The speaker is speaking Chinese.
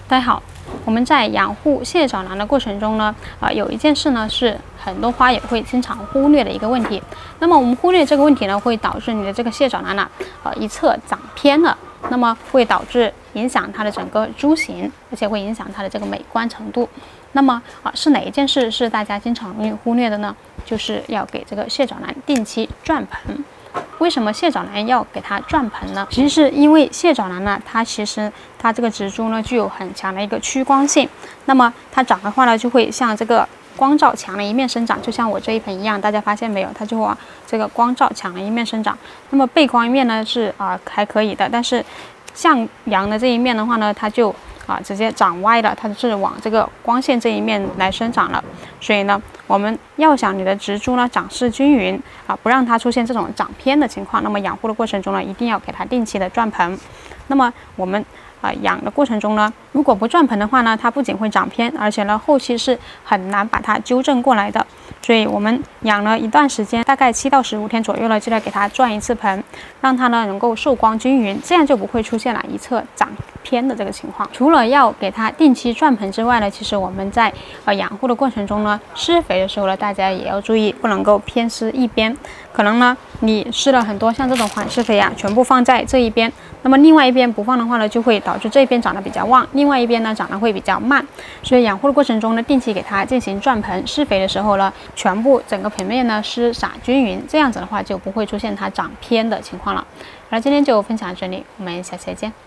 大家好，我们在养护蟹爪兰的过程中呢，有一件事呢是很多花友会经常忽略的一个问题。那么我们忽略这个问题呢，会导致你的这个蟹爪兰呢，一侧长偏了，那么会导致影响它的整个株型，而且会影响它的这个美观程度。那么是哪一件事是大家经常容易忽略的呢？就是要给这个蟹爪兰定期转盆。为什么蟹爪兰要给它转盆呢？其实是因为蟹爪兰呢，它这个植株呢具有很强的一个趋光性，那么它长的话呢，就会像这个光照强的一面生长，就像我这一盆一样，大家发现没有？它就往这个光照强的一面生长。那么背光一面呢是还可以的，但是向阳的这一面的话呢，它就直接长歪了，它是往这个光线这一面来生长了。所以呢，我们要想你的植株呢长势均匀不让它出现这种长偏的情况，那么养护的过程中呢，一定要给它定期的转盆。那么我们养的过程中呢，如果不转盆的话呢，它不仅会长偏，而且呢后期是很难把它纠正过来的。所以我们养了一段时间，大概7到15天左右了，就来给它转一次盆，让它呢能够受光均匀，这样就不会出现了一侧长偏的这个情况。除了要给它定期转盆之外呢，其实我们在养护的过程中呢，施肥的时候呢，大家也要注意，不能够偏施一边。可能呢你施了很多像这种缓施肥全部放在这一边，那么另外一边不放的话呢，就会导致这边长得比较旺，另外一边呢长得会比较慢。所以养护的过程中呢，定期给它进行转盆施肥的时候呢，全部整个盆面呢施洒均匀，这样子的话就不会出现它长偏的情况了。好了，今天就分享到这里，我们下期再见。